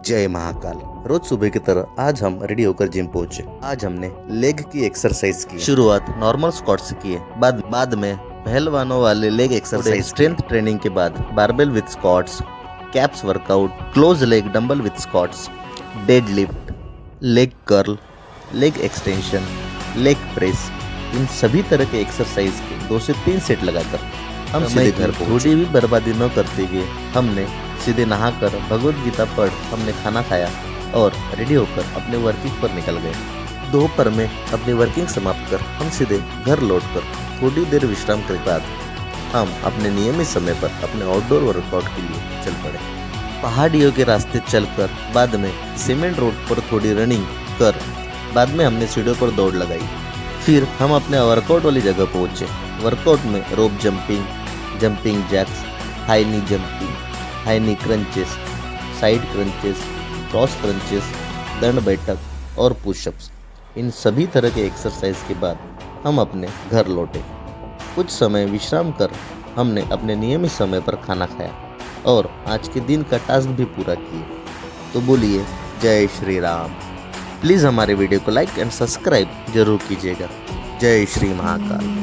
जय महाकाल। रोज सुबह की तरह आज हम रेडी होकर जिम पहुंचे। आज हमने लेग की एक्सरसाइज की। शुरुआत नॉर्मल स्क्वाट से की है, बाद में पहलवानों वाले लेग एक्सरसाइज, स्ट्रेंथ ट्रेनिंग के बाद barbell with squats, caps workout, close leg dumbbell with squats, deadlift, leg curl, leg extension, leg press, इन सभी तरह के एक्सरसाइज के 2 से 3 सेट लगाकर हम सीधे घर पहुंचे। थोड़ी भी बर्बादी न करते हुए हमने सीधे नहाकर भगवत गीता पढ़ हमने खाना खाया और रेडी होकर अपने वर्किंग पर निकल गए। दोपहर में अपनी वर्किंग समाप्त कर हम सीधे घर लौटकर थोड़ी देर विश्राम के बाद हम अपने नियमित समय पर अपने आउटडोर वर्कआउट के लिए चल पड़े। पहाड़ियों के रास्ते चलकर बाद में सीमेंट रोड पर थोड़ी रनिंग कर बाद में हमने सीढ़ियों पर दौड़ लगाई। फिर हम अपने वर्कआउट वाली जगह पहुंचे। वर्कआउट में rope jumping, jumping jacks, high knee jumping, high knee crunches, side crunches, cross crunches, दंड बैठक और पुशअप्स, इन सभी तरह के एक्सरसाइज के बाद हम अपने घर लौटे। कुछ समय विश्राम कर हमने अपने नियमित समय पर खाना खाया और आज के दिन का टास्क भी पूरा किए। तो बोलिए जय श्री राम। प्लीज़ हमारे वीडियो को लाइक एंड सब्सक्राइब जरूर कीजिएगा। जय श्री महाकाल।